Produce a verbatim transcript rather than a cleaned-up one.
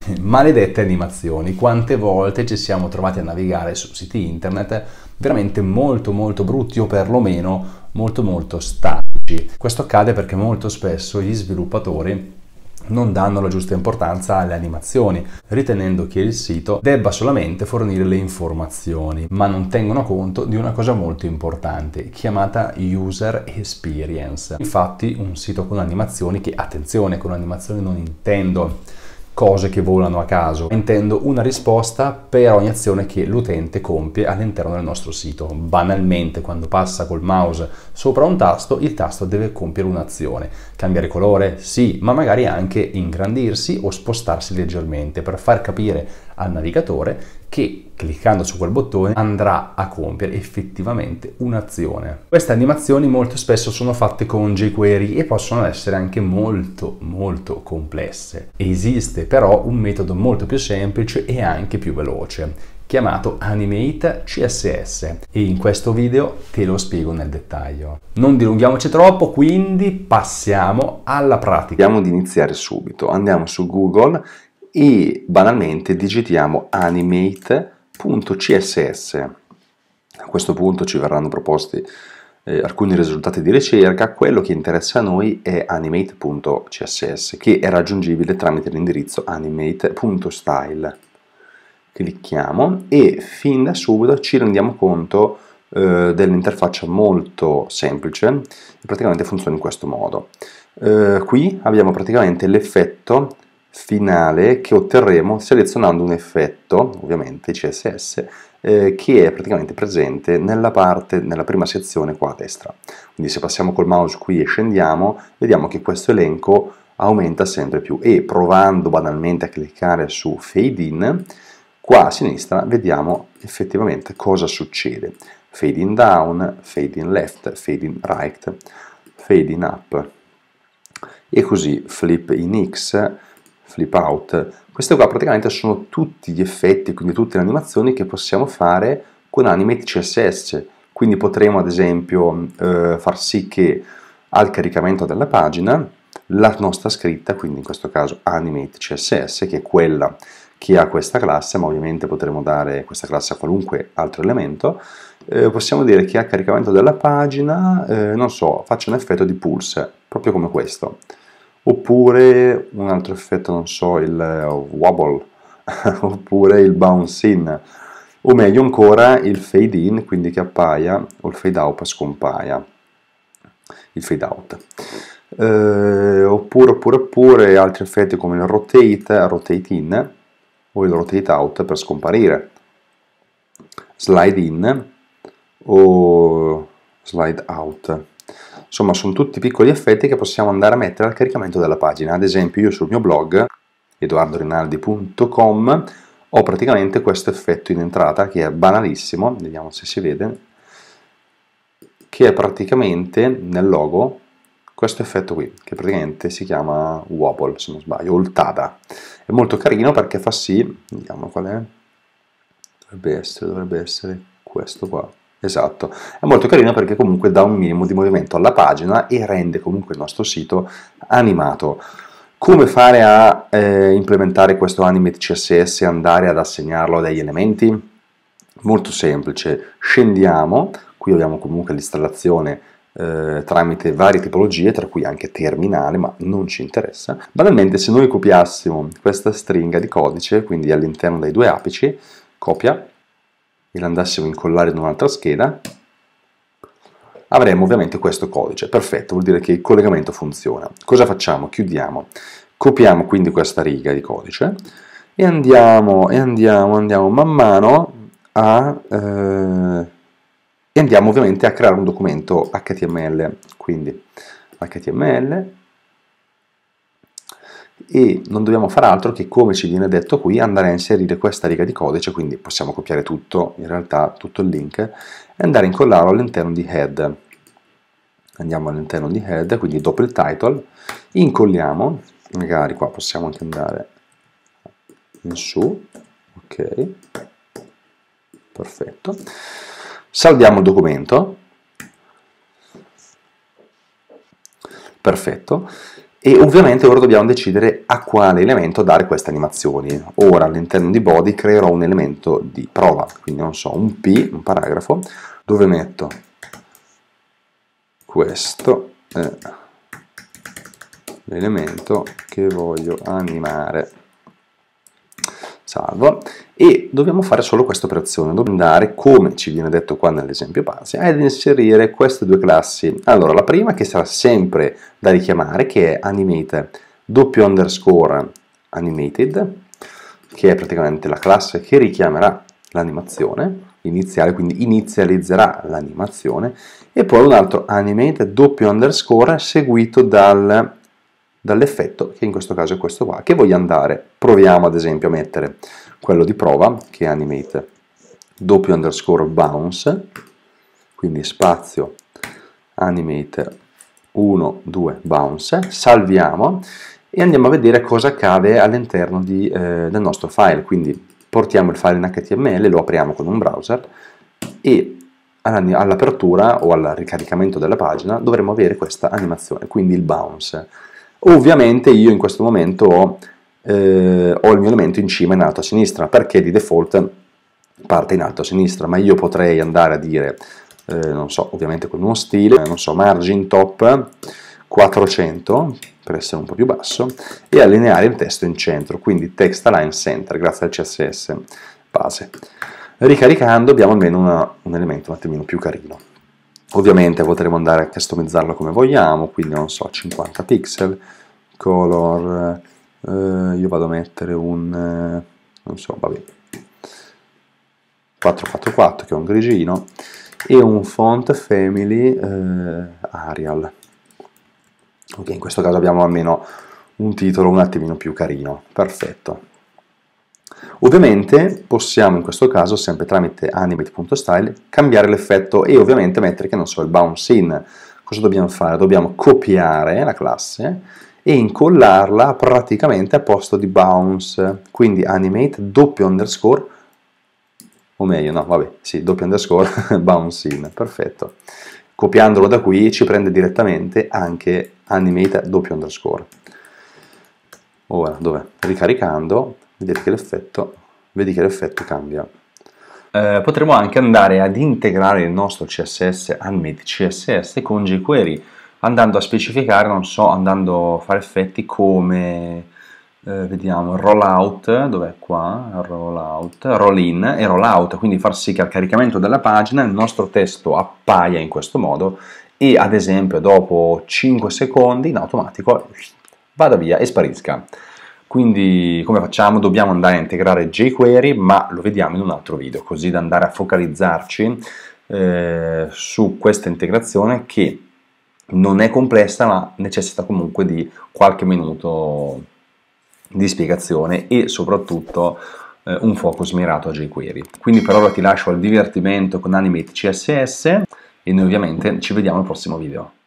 Maledette animazioni, quante volte ci siamo trovati a navigare su siti internet veramente molto molto brutti o perlomeno molto molto statici. Questo accade perché molto spesso gli sviluppatori non danno la giusta importanza alle animazioni, ritenendo che il sito debba solamente fornire le informazioni, ma non tengono conto di una cosa molto importante, chiamata user experience. Infatti un sito con animazioni, che attenzione, con animazioni non intendo cose che volano a caso, intendo una risposta per ogni azione che l'utente compie all'interno del nostro sito. Banalmente, quando passa col mouse sopra un tasto, il tasto deve compiere un'azione. Cambiare colore? Sì, ma magari anche ingrandirsi o spostarsi leggermente per far capire al navigatore che cliccando su quel bottone andrà a compiere effettivamente un'azione. Queste animazioni molto spesso sono fatte con jQuery e possono essere anche molto molto complesse. Esiste però un metodo molto più semplice e anche più veloce, chiamato Animate C S S, e in questo video te lo spiego nel dettaglio. Non dilunghiamoci troppo, quindi passiamo alla pratica. Andiamo ad iniziare subito, andiamo su Google e banalmente digitiamo animate punto C S S. A questo punto ci verranno proposti eh, alcuni risultati di ricerca. Quello che interessa a noi è animate punto C S S, che è raggiungibile tramite l'indirizzo animate punto style. Clicchiamo e fin da subito ci rendiamo conto eh, dell'interfaccia molto semplice e praticamente funziona in questo modo. Eh, qui abbiamo praticamente l'effetto finale che otterremo selezionando un effetto, ovviamente C S S, eh, che è praticamente presente nella parte, nella prima sezione qua a destra. Quindi se passiamo col mouse qui e scendiamo, vediamo che questo elenco aumenta sempre più, e provando banalmente a cliccare su Fade In, qua a sinistra vediamo effettivamente cosa succede. Fade in down, fade in left, fade in right, fade in up, e così flip in X, flip out. Queste qua praticamente sono tutti gli effetti, quindi tutte le animazioni che possiamo fare con Animate C S S. Quindi potremo ad esempio eh, far sì che al caricamento della pagina la nostra scritta, quindi in questo caso Animate C S S, che è quella che ha questa classe, ma ovviamente potremo dare questa classe a qualunque altro elemento, eh, possiamo dire che al caricamento della pagina, eh, non so, faccia un effetto di pulse, proprio come questo. Oppure un altro effetto, non so, il wobble, oppure il bounce in, o meglio ancora il fade in, quindi che appaia, o il fade out scompaia, il fade out. Eh, oppure, oppure, oppure altri effetti come il rotate, rotate in, o il rotate out per scomparire, slide in o slide out. Insomma, sono tutti piccoli effetti che possiamo andare a mettere al caricamento della pagina. Ad esempio, io sul mio blog edoardo rinaldi punto com ho praticamente questo effetto in entrata che è banalissimo, vediamo se si vede, che è praticamente nel logo questo effetto qui, che praticamente si chiama wobble, se non sbaglio, o il tada. È molto carino perché fa sì, vediamo qual è, dovrebbe essere, dovrebbe essere questo qua. Esatto, è molto carino perché comunque dà un minimo di movimento alla pagina e rende comunque il nostro sito animato. Come fare a eh, implementare questo Animate C S S e andare ad assegnarlo a degli elementi? Molto semplice, scendiamo, qui abbiamo comunque l'installazione eh, tramite varie tipologie, tra cui anche terminale, ma non ci interessa. Banalmente, se noi copiassimo questa stringa di codice, quindi all'interno dei due apici, copia, e l'andassimo a incollare in un'altra scheda, avremo ovviamente questo codice. Perfetto, vuol dire che il collegamento funziona. Cosa facciamo? Chiudiamo. Copiamo quindi questa riga di codice e andiamo, e andiamo, andiamo man mano a... Eh, e andiamo ovviamente a creare un documento H T M L. Quindi H T M L, e non dobbiamo fare altro che, come ci viene detto qui, andare a inserire questa riga di codice, quindi possiamo copiare tutto, in realtà tutto il link, e andare a incollarlo all'interno di head. Andiamo all'interno di head, quindi dopo il title, incolliamo, magari qua possiamo anche andare in su, ok, perfetto, salviamo il documento, perfetto. E ovviamente ora dobbiamo decidere a quale elemento dare queste animazioni. Ora all'interno di body creerò un elemento di prova, quindi non so, un P, un paragrafo, dove metto questo è l'elemento che voglio animare. Salvo, e dobbiamo fare solo questa operazione, dobbiamo andare, come ci viene detto qua nell'esempio base, ad inserire queste due classi. Allora, la prima che sarà sempre da richiamare, che è animate doppio underscore animated, che è praticamente la classe che richiamerà l'animazione iniziale, quindi inizializzerà l'animazione, e poi un altro animate doppio underscore seguito dal dall'effetto, che in questo caso è questo qua, che voglio andare. Proviamo ad esempio a mettere quello di prova, che è animate doppio underscore bounce, quindi spazio animate uno due bounce, salviamo e andiamo a vedere cosa accade all'interno eh, del nostro file. Quindi portiamo il file in H T M L, lo apriamo con un browser e all'apertura o al ricaricamento della pagina dovremo avere questa animazione, quindi il bounce. Ovviamente io in questo momento ho, eh, ho il mio elemento in cima in alto a sinistra, perché di default parte in alto a sinistra, ma io potrei andare a dire, eh, non so, ovviamente con uno stile, non so, margin top quattrocento, per essere un po' più basso, e allineare il testo in centro, quindi text align center, grazie al C S S base. Ricaricando abbiamo almeno una, un elemento un attimino più carino. Ovviamente potremo andare a customizzarlo come vogliamo, quindi non so, cinquanta pixel, color, eh, io vado a mettere un, eh, non so, vabbè, quattrocentoquarantaquattro che è un grigino, e un font family eh, Arial. Ok, in questo caso abbiamo almeno un titolo un attimino più carino, perfetto. Ovviamente possiamo in questo caso sempre tramite animate.style cambiare l'effetto e ovviamente mettere, che non so, il bounce in. Cosa dobbiamo fare? Dobbiamo copiare la classe e incollarla praticamente a posto di bounce, quindi animate doppio underscore, o meglio, no, vabbè, sì, doppio underscore bounce in, perfetto. Copiandolo da qui ci prende direttamente anche animate doppio underscore. Ora, dov'è? Ricaricando, vedete che l'effetto, vedi che l'effetto cambia. Eh, potremo anche andare ad integrare il nostro C S S, Animate C S S, con jQuery, andando a specificare, non so, andando a fare effetti come, eh, vediamo, rollout, dov'è qua? Rollout, roll in e rollout, quindi far sì che al caricamento della pagina il nostro testo appaia in questo modo e ad esempio dopo cinque secondi in automatico vada via e sparisca. Quindi come facciamo? Dobbiamo andare a integrare jQuery, ma lo vediamo in un altro video, così da andare a focalizzarci eh, su questa integrazione che non è complessa, ma necessita comunque di qualche minuto di spiegazione e soprattutto eh, un focus mirato a jQuery. Quindi per ora ti lascio al divertimento con Animate C S S e noi ovviamente ci vediamo al prossimo video.